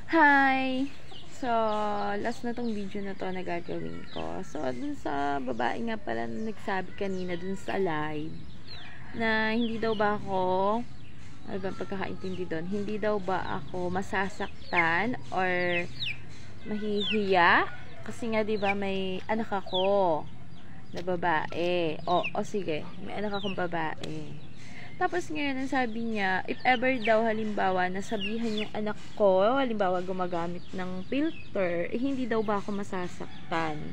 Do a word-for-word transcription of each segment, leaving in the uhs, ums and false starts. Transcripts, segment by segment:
Hi! So, last na tong video na to na gagawin ko. So, dun sa babae nga pala na nagsabi kanina dun sa live na hindi daw ba ako, ano ba pagkakaintindi doon? Hindi daw ba ako masasaktan or mahihiya? Kasi nga 'di ba may anak ako na babae. O, o sige, may anak akong babae. Tapos ngayon, ang sabi niya, if ever daw halimbawa nasabihan yung anak ko, halimbawa gumagamit ng filter, eh, hindi daw ba ako masasaktan?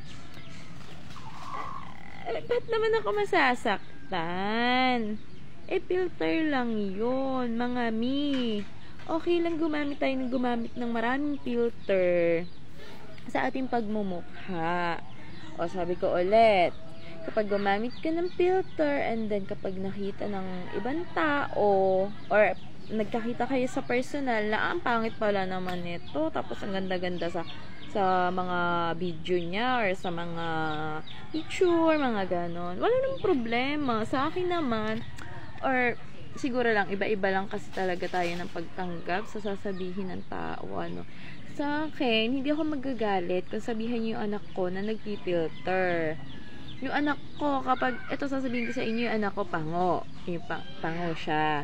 Eh, ba't naman ako masasaktan? Eh, filter lang yun, mga mi. Okay lang gumamit tayo ng gumamit ng maraming filter sa ating pagmumukha. O, sabi ko ulit, kapag gumamit ka ng filter and then kapag nakita ng ibang tao or nagkakita kayo sa personal na ang pangit pala naman nito tapos ang ganda-ganda sa sa mga video niya or sa mga picture, mga ganon, wala namang problema sa akin naman. Or siguro lang iba-iba lang kasi talaga tayo ng pagtanggap sa sasabihin ng tao. Ano, sa akin hindi ako magagalit kung sabihan niyo yung anak ko na nagpi-filter. Yung anak ko, kapag, ito sasabihin ko sa inyo, yung anak ko, pango. Yung pang, pango siya.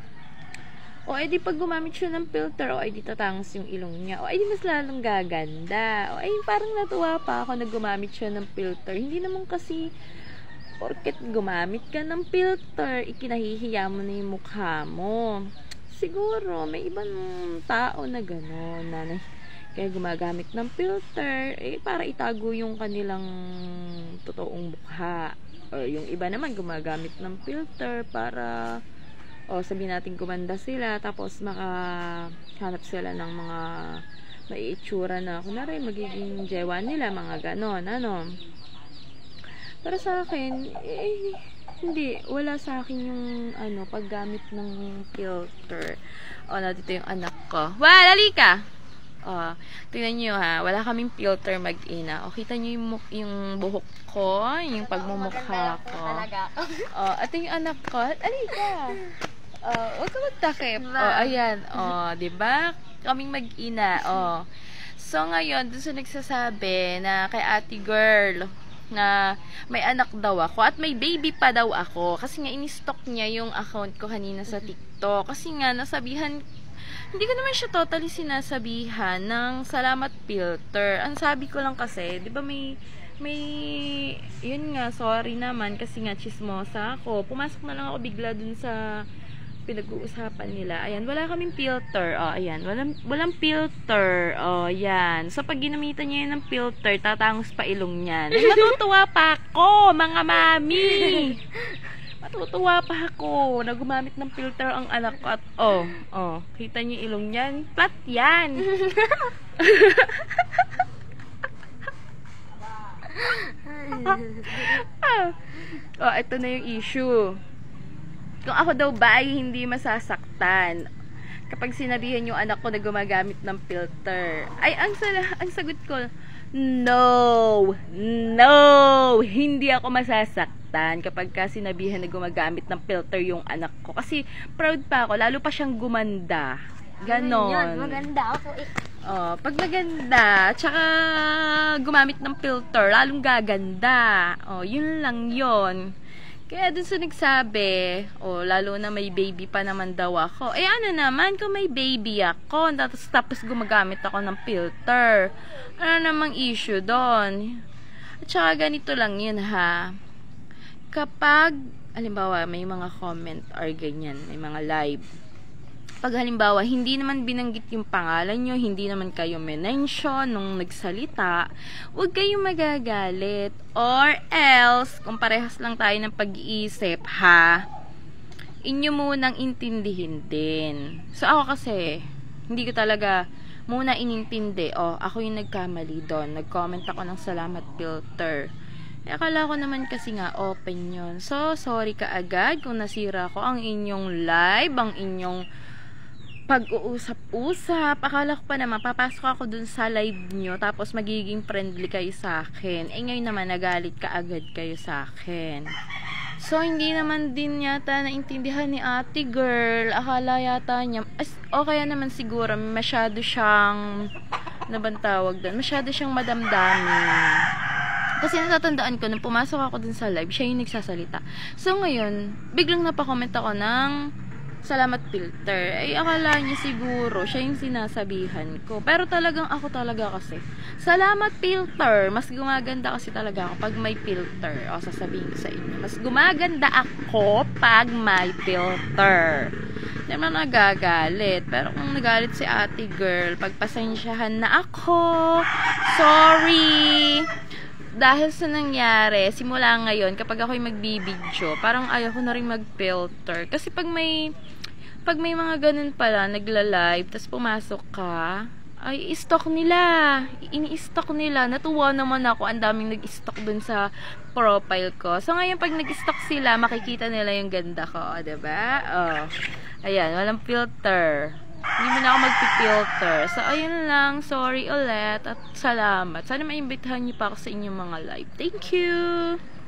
O, edi pag gumamit siya ng filter, o, edi tatangos yung ilong niya. O, edi mas lalong gaganda. O, ay parang natuwa pa ako na gumamit siya ng filter. Hindi naman kasi, porket gumamit ka ng filter, ikinahihiya mo na yung mukha mo. Siguro, may ibang tao na gano'n, na kaya gumagamit ng filter eh para itago yung kanilang totoong mukha, or yung iba naman gumagamit ng filter para o sabihin natin gumanda sila tapos makahanap sila ng mga maiitsura na kunwari magiging jewa nila, mga ganon, ano. Pero sa akin eh, hindi, wala sa akin yung ano paggamit ng filter. O, dito yung anak ko. Wow, lali ka! Oh, tingnan nyo ha, wala kaming filter mag-ina. O, kita nyo yung, yung buhok ko, yung pagmumukha ko. Oh, at yung anak ko, alika. Oh, huwag ka magtakip. Oh, ayan. Oh, diba? Kaming mag-ina. Oh. So, ngayon, dun sa nagsasabi na kay ate girl, na may anak daw ako at may baby pa daw ako. Kasi nga, in-stock niya yung account ko kanina sa TikTok. Kasi nga, nasabihan hindi ko naman siya totally sinasabihan ng salamat filter. Ang sabi ko lang kasi, di ba may, may, yun nga, sorry naman, kasi nga chismosa ako. Pumasok na lang ako bigla dun sa pinag-uusapan nila. Ayan, wala kaming filter. O, ayan, walang, walang filter. O, ayan. So, pag ginamitan niya yun ng filter, tatangos pa ilong niyan. Ay, matutuwa pa ako, mga mami! Matutuwa pa ako na gumamit ng filter ang anak ko at oh, oh, kita niyo ilong niyan, flat yan. Oh, ito na yung issue. Kung ako daw ba ay hindi masasaktan kapag sinabihan yung anak ko na gumagamit ng filter, ay ang, ang sagot ko, no, no, hindi ako masasaktan kapag ka sinabihan na gumagamit ng filter yung anak ko. Kasi proud pa ako, lalo pa siyang gumanda. Ganon. Yun, maganda ako eh. Oh, pag maganda, tsaka gumamit ng filter, lalong gaganda. Oh, yun lang yun. Kaya dun sa nagsabi, oh, lalo na may baby pa naman daw ako. Eh, ano naman, kung may baby ako, tapos, tapos gumagamit ako ng filter, ano namang issue doon? At saka ganito lang yun, ha. Kapag, halimbawa, may mga comment or ganyan, may mga live, pag halimbawa, hindi naman binanggit yung pangalan nyo, hindi naman kayo mention nung nagsalita, huwag kayong magagalit. Or else, kung parehas lang tayo ng pag-iisip, ha, inyo munang intindihin din. So, ako kasi, hindi ko talaga muna inintindi. O, ako yung nagkamali doon. Nag-comment ako ng salamat filter. Eh, akala ko naman kasi nga open yun. So, sorry ka agad kung nasira ko ang inyong live, ang inyong pag-uusap-usap. Akala ko pa naman, papasok ako dun sa live nyo, tapos magiging friendly kayo sa akin. Eh, ngayon naman, nagalit ka agad kayo sa akin. So, hindi naman din yata naintindihan ni ate girl. Akala yata niya, as, o kaya naman siguro, masyado siyang, ano bang tawag doon? Masyado siyang madamdamin. Kasi natatandaan ko, nung pumasok ako dun sa live, siya yung nagsasalita. So, ngayon, biglang napakomment ako ng salamat filter. Ay, akala niya siguro, siya yung sinasabihan ko. Pero talagang ako talaga kasi. Salamat filter. Mas gumaganda kasi talaga ako pag may filter. O, sasabihin ko sa inyo. Mas gumaganda ako pag may filter. Hindi naman nagagalit. Pero kung nagalit si ate girl, pagpasensyahan na ako. Sorry! Dahil sa nangyari, simula ngayon, kapag ako'y magbibidyo, parang ayaw ko na rin mag-filter. Kasi pag may, pag may mga ganun pala, nagla-live, tas pumasok ka, ay, i-stock nila. Ini-stock nila. Natuwa naman ako. Ang daming nag-stock dun sa profile ko. So, ngayon, pag nag-stock sila, makikita nila yung ganda ko. Diba? Oh. Ayan, walang filter. Hindi mo na ako mag-filter. So, ayun lang. Sorry ulit. At salamat. Sana maimbitahan niyo pa ako sa inyong mga live. Thank you!